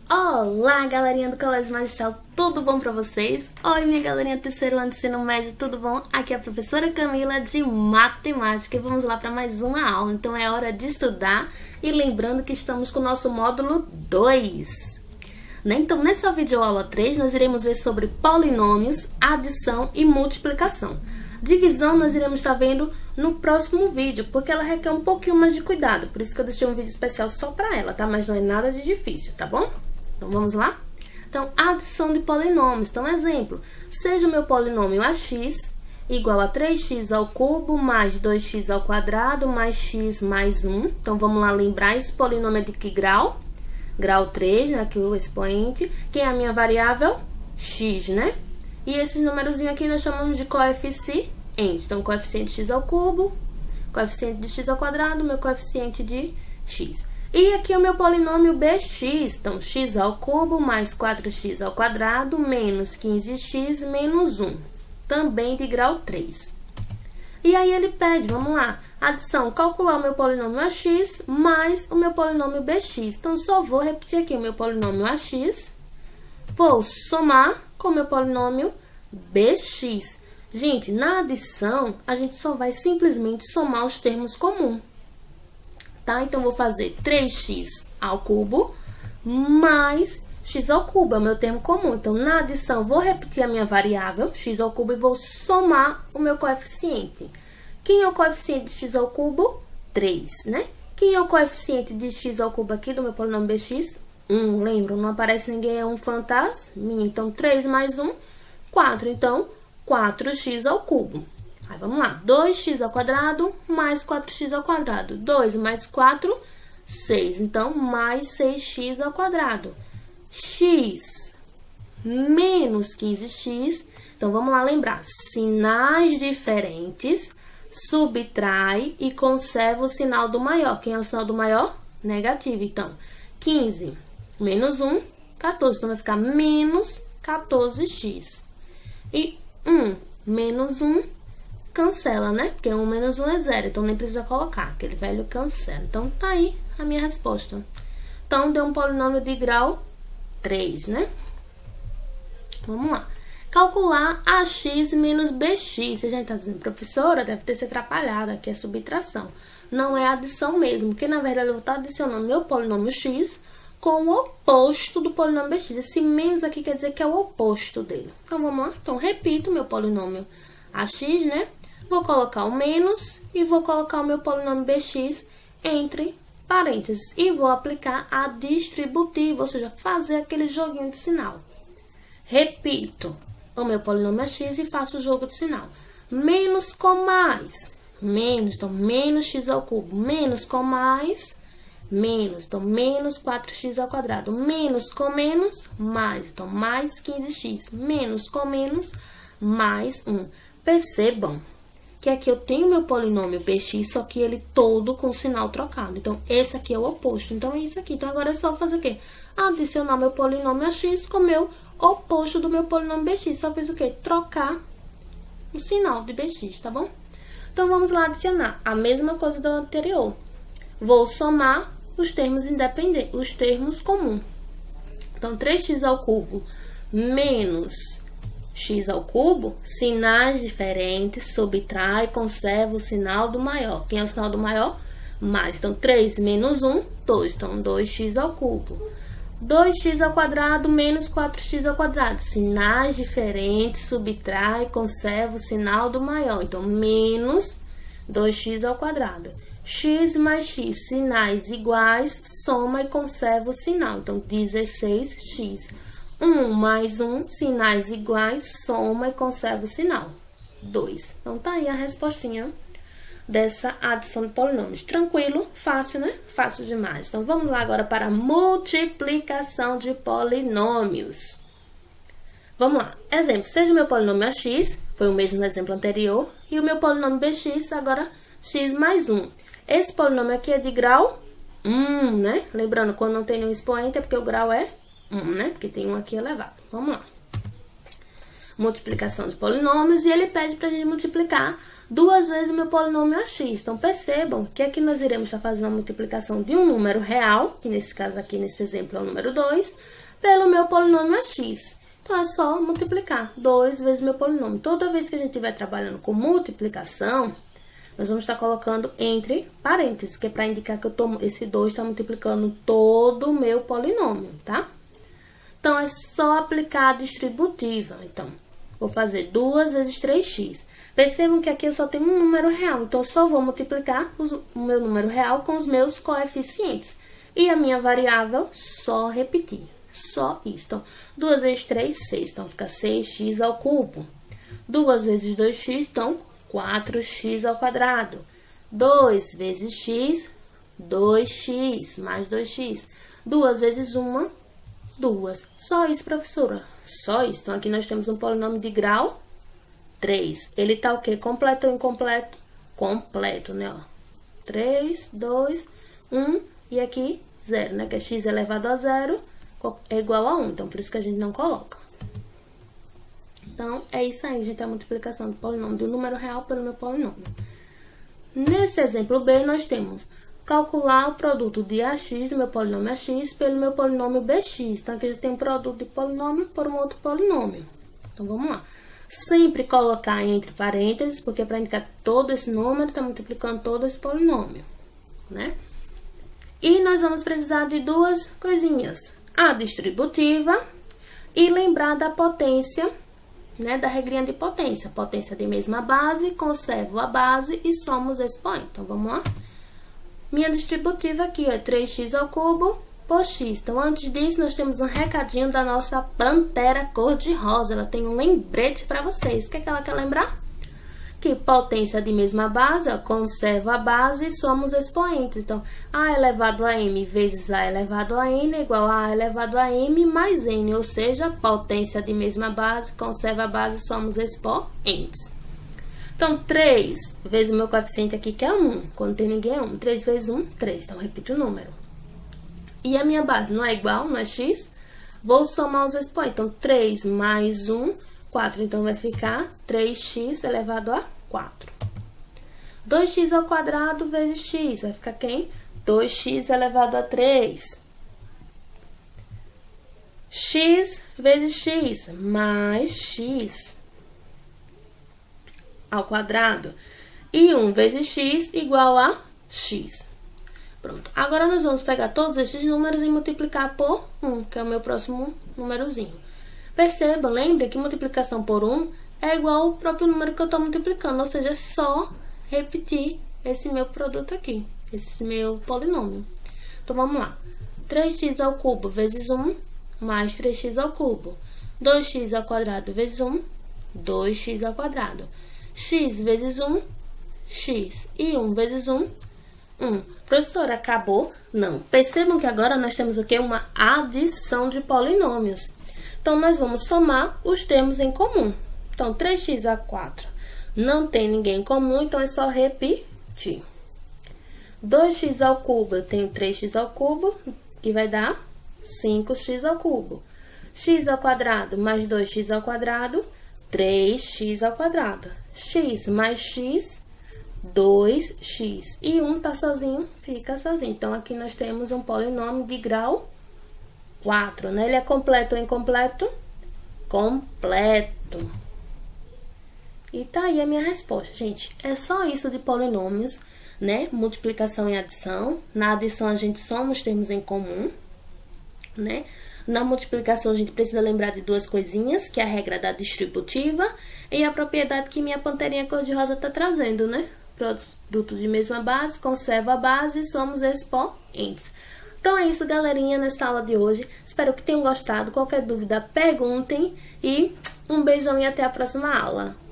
Olá, galerinha do Colégio Magistral, tudo bom pra vocês? Oi, minha galerinha do terceiro ano de ensino médio, tudo bom? Aqui é a professora Camila de Matemática e vamos lá para mais uma aula. Então é hora de estudar e lembrando que estamos com o nosso módulo 2. Então nessa videoaula 3 nós iremos ver sobre polinômios, adição e multiplicação. Divisão nós iremos estar vendo no próximo vídeo, porque ela requer um pouquinho mais de cuidado, por isso que eu deixei um vídeo especial só para ela, tá? Mas não é nada de difícil, tá bom? Então, vamos lá? Então, adição de polinômios. Então, exemplo, seja o meu polinômio ax igual a 3x ao cubo mais 2x ao quadrado mais x mais 1. Então, vamos lá lembrar, esse polinômio é de que grau? Grau 3, né, aqui o expoente. Quem é a minha variável? X, né? E esses numerozinhos aqui nós chamamos de coeficiente. Então, coeficiente x ao cubo, coeficiente de x ao quadrado, meu coeficiente de x. E aqui é o meu polinômio bx, então x ao cubo mais 4x ao quadrado menos 15x menos 1, também de grau 3. E aí ele pede, vamos lá, adição, calcular o meu polinômio ax mais o meu polinômio bx. Então, só vou repetir aqui o meu polinômio ax, vou somar com o meu polinômio bx. Gente, na adição, a gente só vai simplesmente somar os termos comuns. Tá? Então, vou fazer 3x ao cubo mais x ao cubo, é o meu termo comum. Então, na adição, vou repetir a minha variável, x ao cubo, e vou somar o meu coeficiente. Quem é o coeficiente de x ao cubo? 3, né? Quem é o coeficiente de x ao cubo aqui do meu polinômio bx? 1, lembra? Não aparece ninguém, é um fantasminha. Então, 3 mais 1, 4. Então, 4x ao cubo. Aí, vamos lá, 2x ao quadrado mais 4x ao quadrado. 2 mais 4, 6. Então, mais 6x ao quadrado. X menos 15x. Então, vamos lá lembrar. Sinais diferentes, subtrai e conserva o sinal do maior. Quem é o sinal do maior? Negativo. Então, 15 menos 1, 14. Então, vai ficar menos 14x. E 1 menos 1, cancela, né? Porque 1 menos 1 é 0, então nem precisa colocar, aquele velho cancela. Então, tá aí a minha resposta. Então, deu um polinômio de grau 3, né? Vamos lá. Calcular ax menos bx. Você já está dizendo, professora, deve ter se atrapalhado, aqui é subtração. Não é adição mesmo, porque na verdade eu vou estar adicionando meu polinômio x com o oposto do polinômio bx. Esse menos aqui quer dizer que é o oposto dele. Então, vamos lá. Então, repito meu polinômio ax, né? Vou colocar o menos e vou colocar o meu polinômio bx entre parênteses. E vou aplicar a distributiva, ou seja, fazer aquele joguinho de sinal. Repito o meu polinômio ax e faço o jogo de sinal. Menos com mais. Menos, então, menos x ao cubo. Menos com mais, menos. Então, menos 4x ao quadrado. Menos com menos, mais. Então, mais 15x. Menos com menos, mais 1. Percebam que aqui eu tenho meu polinômio bx, só que ele todo com sinal trocado. Então, esse aqui é o oposto. Então, é isso aqui. Então, agora é só fazer o quê? Adicionar meu polinômio ax com o meu oposto do meu polinômio bx. Só fiz o quê? Trocar o sinal de bx, tá bom? Então, vamos lá adicionar a mesma coisa do anterior. Vou somar os termos independentes, os termos comuns. Então, 3x ao cubo menos x ao cubo, sinais diferentes, subtrai, conserva o sinal do maior. Quem é o sinal do maior? Mais. Então, 3 menos 1, 2. Então, 2x ao cubo. 2x ao quadrado menos 4x ao quadrado. Sinais diferentes, subtrai, conserva o sinal do maior. Então, menos 2x ao quadrado. X mais x, sinais iguais, soma e conserva o sinal. Então, 16x. 1 mais 1, sinais iguais, soma e conserva o sinal. 2. Então, tá aí a respostinha dessa adição de polinômios. Tranquilo? Fácil, né? Fácil demais. Então, vamos lá agora para a multiplicação de polinômios. Vamos lá. Exemplo, seja o meu polinômio ax, foi o mesmo no exemplo anterior, e o meu polinômio bx, agora x mais 1. Esse polinômio aqui é de grau 1, né? Lembrando, quando não tem nenhum expoente, é porque o grau é 1, né? Porque tem um aqui elevado. Vamos lá. multiplicação de polinômios e ele pede para a gente multiplicar 2 vezes o meu polinômio ax. Então, percebam que aqui nós iremos estar fazendo a multiplicação de um número real, que nesse caso aqui, nesse exemplo, é o número 2, pelo meu polinômio ax. Então, é só multiplicar 2 vezes o meu polinômio. Toda vez que a gente estiver trabalhando com multiplicação, nós vamos estar colocando entre parênteses, que é para indicar que esse 2 está multiplicando todo o meu polinômio, tá? Então, é só aplicar a distributiva. Então, vou fazer 2 vezes 3x. Percebam que aqui eu só tenho um número real, então eu só vou multiplicar o meu número real com os meus coeficientes. E a minha variável, só repetir. Só isso. Então, 2 vezes 3, 6. Então, fica 6x ao cubo. 2 vezes 2x, então, 4x ao quadrado. 2 vezes x, 2x, mais 2x. 2 vezes 1, 2. Só isso, professora. Só isso. Então, aqui nós temos um polinômio de grau 3. Ele tá o quê? Completo ou incompleto? Completo, né? Ó. 3, 2, 1 e aqui 0, né? Que é x elevado a 0 é igual a 1. Então, por isso que a gente não coloca. Então, é isso aí, gente. A multiplicação do polinômio do número real pelo meu polinômio. Nesse exemplo B, nós temos calcular o produto de ax, do meu polinômio ax, pelo meu polinômio bx. Então, aqui a gente tem um produto de polinômio por um outro polinômio. Então, vamos lá. Sempre colocar entre parênteses, porque para indicar todo esse número, está multiplicando todo esse polinômio, né? E nós vamos precisar de duas coisinhas. A distributiva e lembrar da potência, né? Da regrinha de potência. Potência de mesma base, conservo a base e somos expoente. Então, vamos lá. Minha distributiva aqui, ó, é 3x ao cubo por x. Então, antes disso, nós temos um recadinho da nossa pantera cor-de-rosa. Ela tem um lembrete para vocês. O que é que ela quer lembrar? Que potência de mesma base, ó, conserva a base e somos expoentes. Então, a elevado a m vezes a elevado a n é igual a elevado a m mais n. Ou seja, potência de mesma base, conserva a base e somos expoentes. Então, 3 vezes o meu coeficiente aqui, que é 1. Quando tem ninguém, é 1. 3 vezes 1, 3. Então, repito o número. E a minha base não é igual, não é x? Vou somar os expoentes. Então, 3 mais 1, 4. Então, vai ficar 3x elevado a 4. 2x ao quadrado vezes x. Vai ficar quem? 2x elevado a 3. X vezes x mais x ao quadrado. E 1 vezes x igual a x. Pronto. Agora, nós vamos pegar todos esses números e multiplicar por 1, que é o meu próximo númerozinho. Perceba, lembre que multiplicação por 1 é igual ao próprio número que eu estou multiplicando. Ou seja, é só repetir esse meu produto aqui, esse meu polinômio. Então, vamos lá. 3x ao cubo vezes 1, mais 3x ao cubo. 2x ao quadrado vezes 1, 2x ao quadrado. X vezes 1, x. E 1 vezes 1, 1. Professora, acabou? Não. Percebam que agora nós temos o quê? Uma adição de polinômios. Então, nós vamos somar os termos em comum. Então, 3x a 4 não tem ninguém em comum, então é só repetir. 2x ao cubo, eu tenho 3x ao cubo, que vai dar 5x ao cubo. X ao quadrado mais 2x ao quadrado, 3x ao quadrado. X mais x, 2x. E 1 tá sozinho, fica sozinho. Então, aqui nós temos um polinômio de grau 4, né? Ele é completo ou incompleto? Completo. E tá aí a minha resposta, gente. É só isso de polinômios, né? Multiplicação e adição. Na adição, a gente soma os termos em comum, né? Na multiplicação, a gente precisa lembrar de duas coisinhas, que é a regra da distributiva e a propriedade que minha panterinha cor-de-rosa tá trazendo, né? Produto de mesma base, conserva a base e somos expoentes. Então, é isso, galerinha, nessa aula de hoje. Espero que tenham gostado. Qualquer dúvida, perguntem. E um beijão e até a próxima aula.